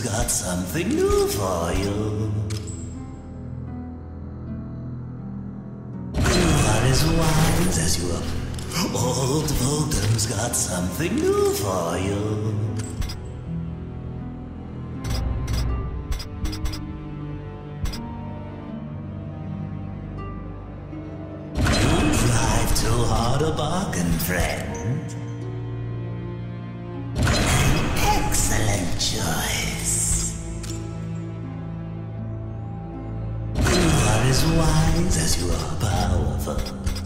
got something new for you. You are as wise as you are. Old Volden's got something new for you. You drive too hard a bargain, friend. Excellent choice. You are as wise as you are powerful.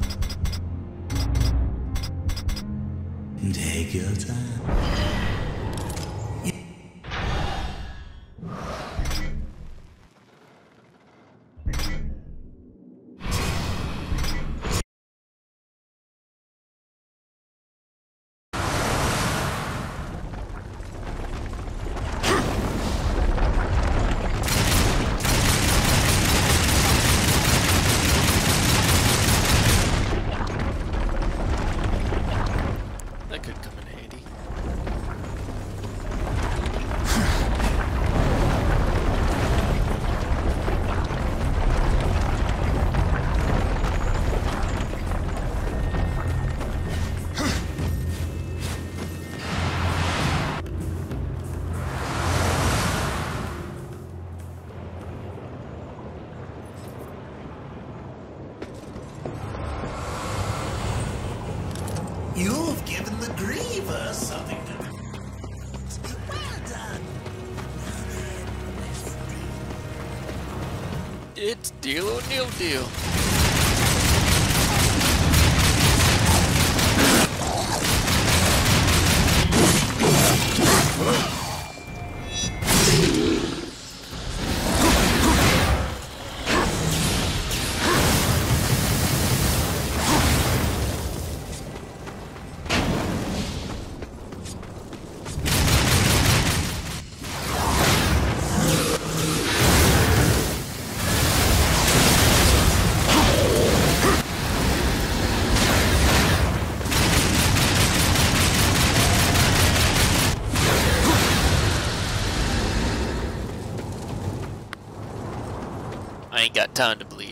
Take your time. That could come in handy. You've given the Griever something to do. Well done. It's deal or nil deal. I ain't got time to bleed.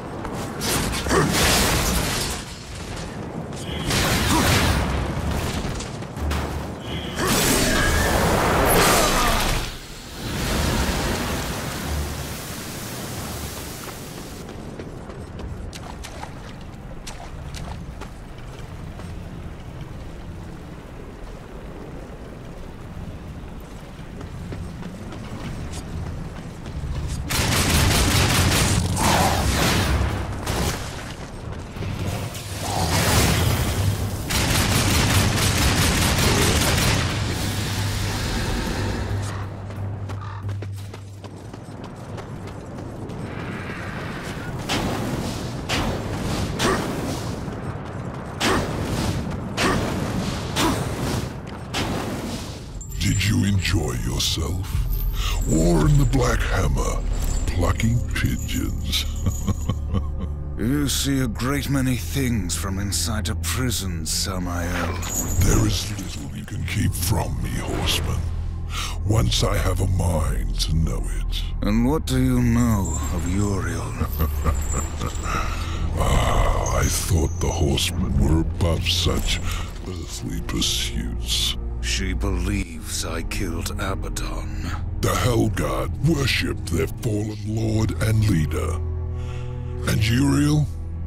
Did you enjoy yourself? War in the Black Hammer, plucking pigeons. You see a great many things from inside a prison, Samael. There is little you can keep from me, horseman. Once I have a mind to know it. And what do you know of Uriel? I thought the horsemen were above such earthly pursuits. She believes I killed Abaddon. The Hellguard worshipped their fallen lord and leader. And Uriel?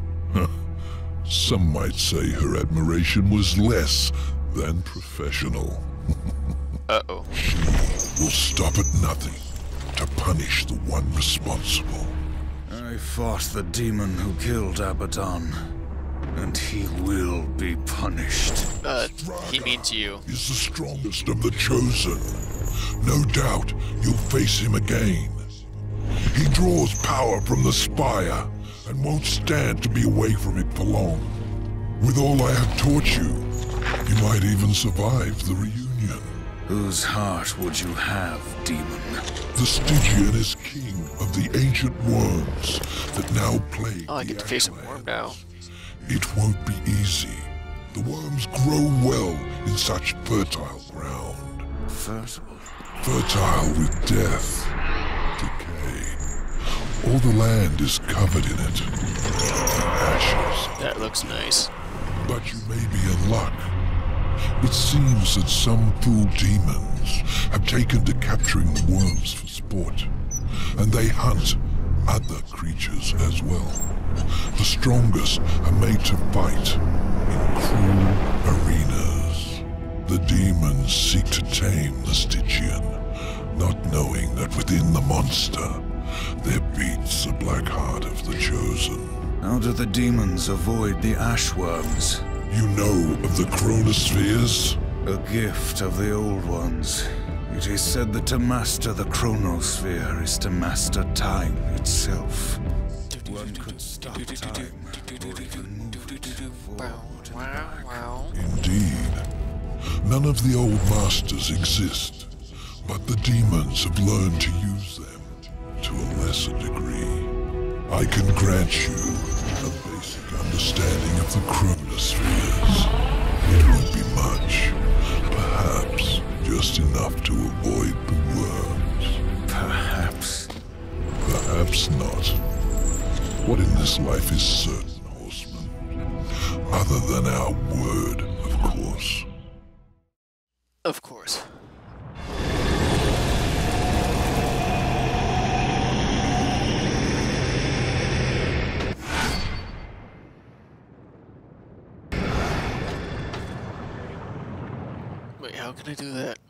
Some might say her admiration was less than professional. Uh-oh. She will stop at nothing to punish the one responsible. I fought the demon who killed Abaddon, and he will be punished. He means you. Is the strongest of the chosen. No doubt you'll face him again. He draws power from the spire and won't stand to be away from it for long. With all I have taught you, you might even survive the reunion. Whose heart would you have, demon? The Stygian is king of the ancient worms that now plague Oh, I get the to face a Ashland. worm now. It won't be easy. The worms grow well in such fertile ground. Fertile? fertile with death, decay. All the land is covered in it. Ashes. That looks nice. But you may be in luck. It seems that some fool demons have taken to capturing worms for sport, and they hunt other creatures as well. The strongest are made to fight in cruel arenas. The demons seek to tame the Stygian, not knowing that within the monster there beats the black heart of the Chosen. How do the demons avoid the ashworms? You know of the chronospheres? A gift of the old ones. It is said that to master the chronosphere is to master time itself. One could stop time, or even move it forward. Indeed. None of the old masters exist, but the demons have learned to use them to a lesser degree. I can grant you a basic understanding of the chronospheres. It won't be much, perhaps just enough to avoid the worms. Perhaps. Perhaps not. What in this life is certain, horseman? Other than our word, of course. Of course. Wait, how can I do that?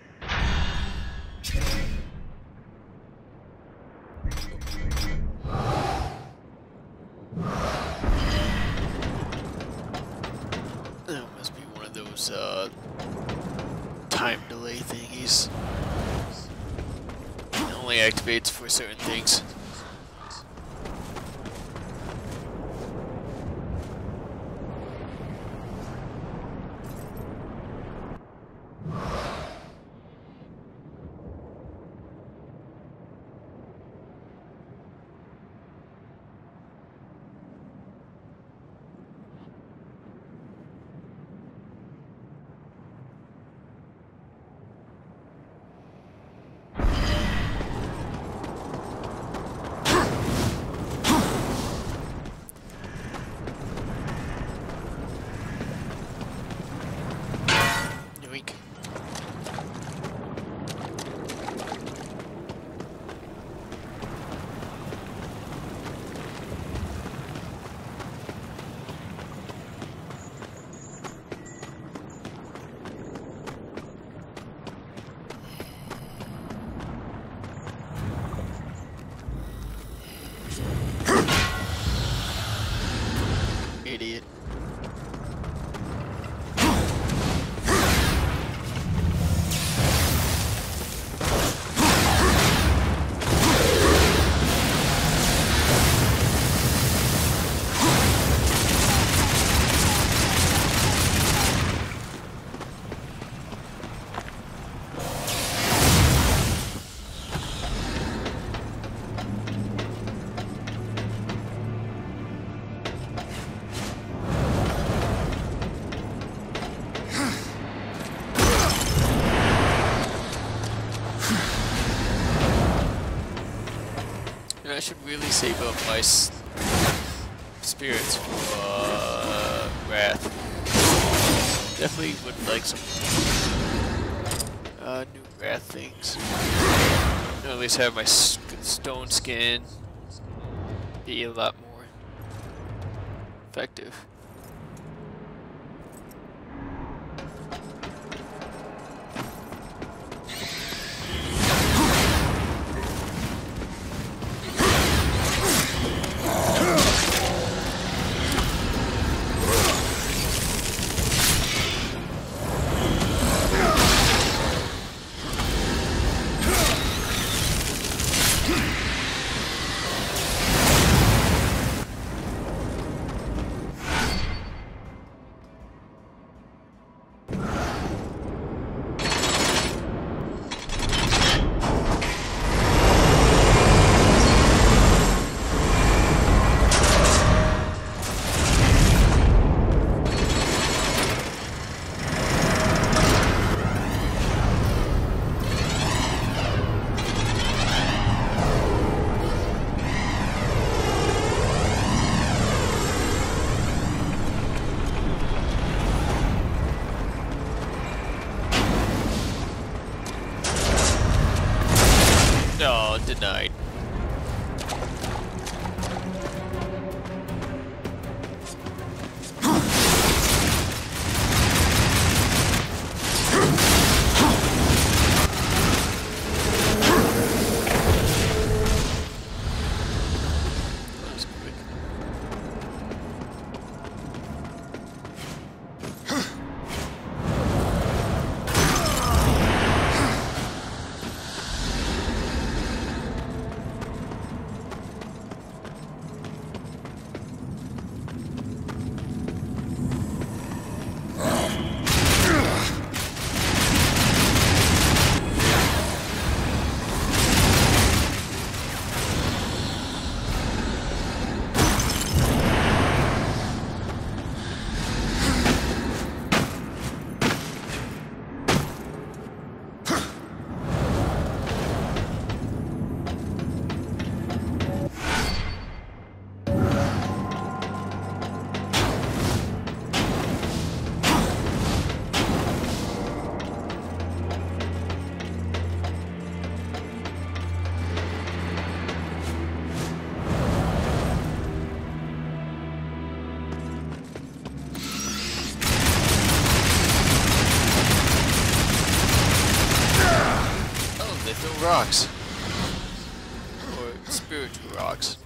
That must be one of those, time delay thingies. It only activates for certain things. Idiot. I should really save up my spirits for Wrath. Definitely would like some new Wrath things. Or at least have my stone skin be a lot more effective. Denied. Rocks. Or spiritual rocks.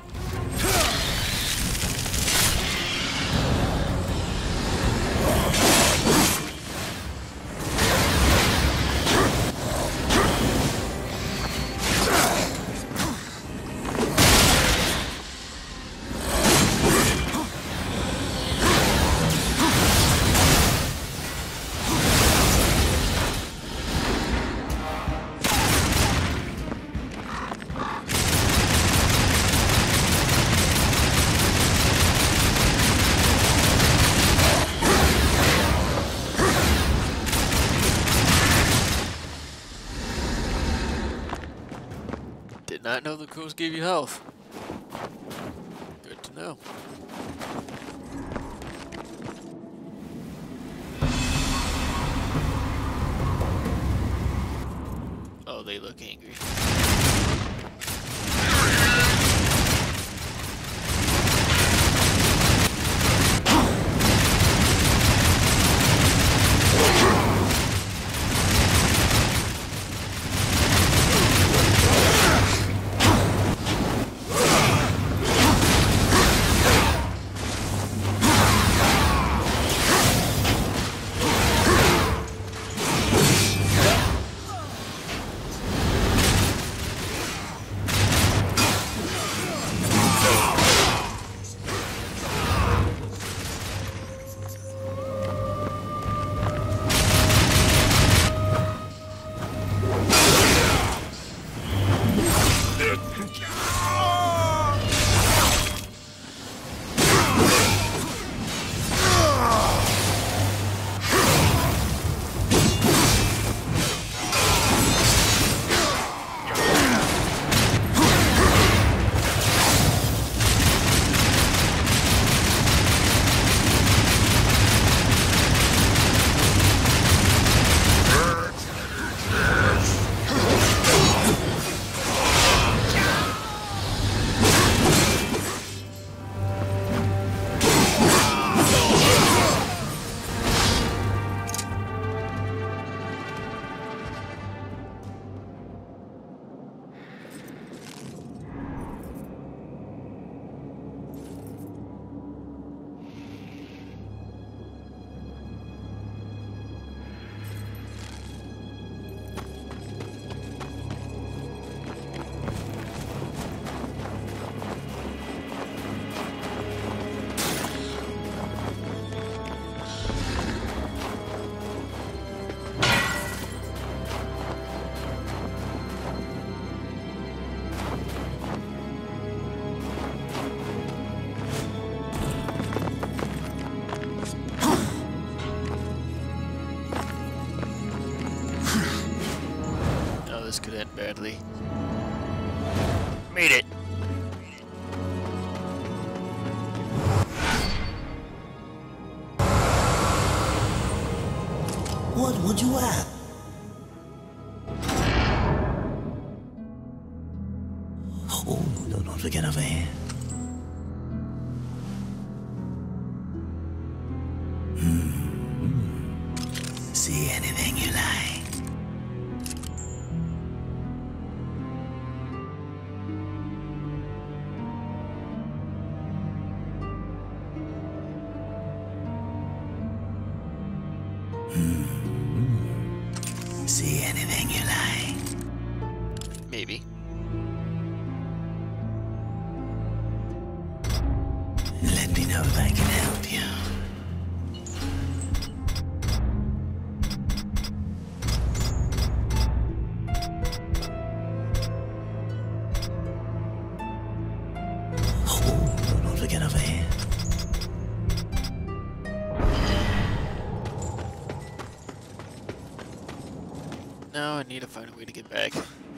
Did not know the crows gave you health. Good to know. Oh, they look angry. This could end badly. Made it! What would you have? See anything you like. See anything you like. Maybe. Let me know if I can help you. Oh, don't forget over here. Now I need to find a way to get back.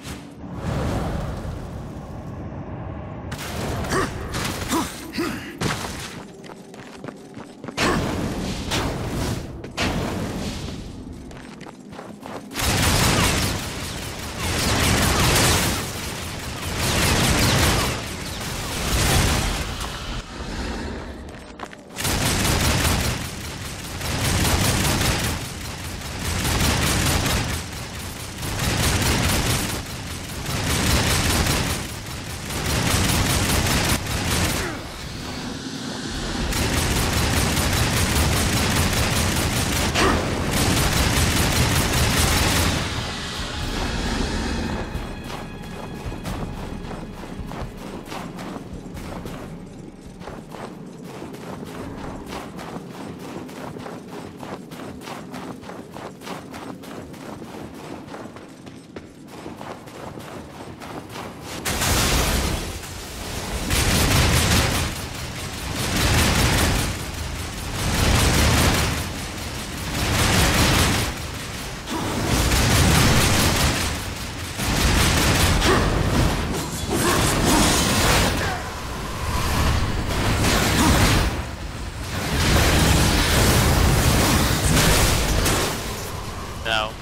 Now.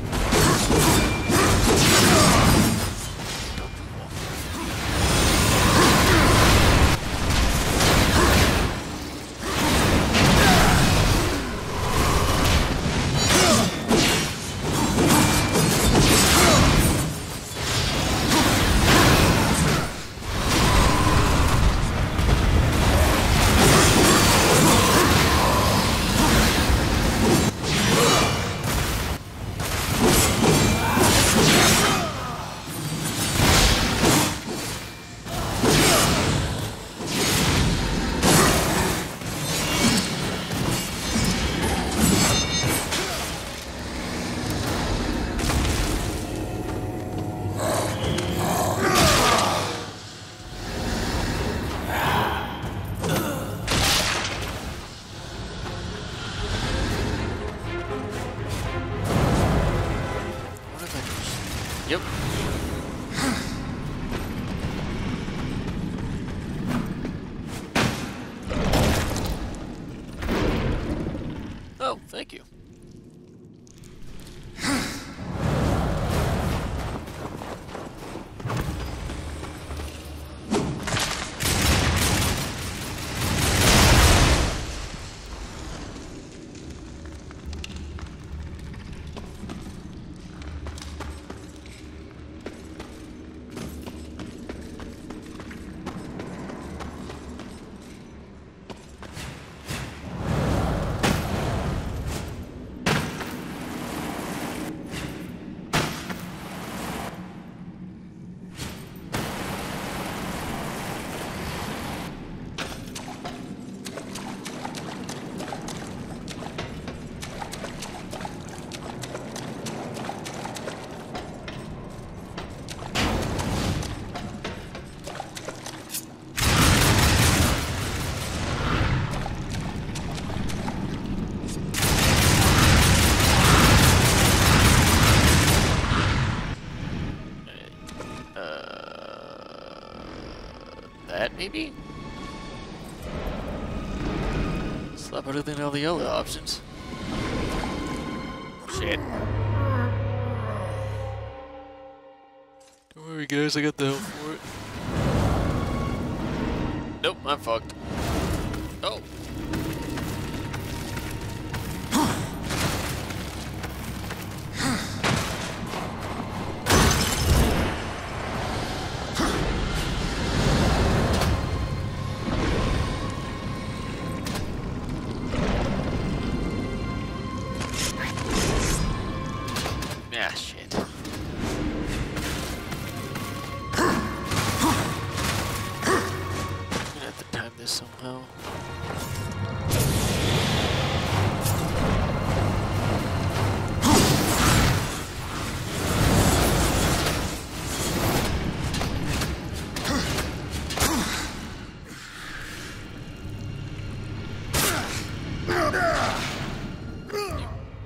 Yep. Oh, thank you. That maybe? It's a lot better than all the other options. Shit. Don't worry guys, I got the help for it. Nope, I'm fucked. Oh.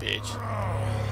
page.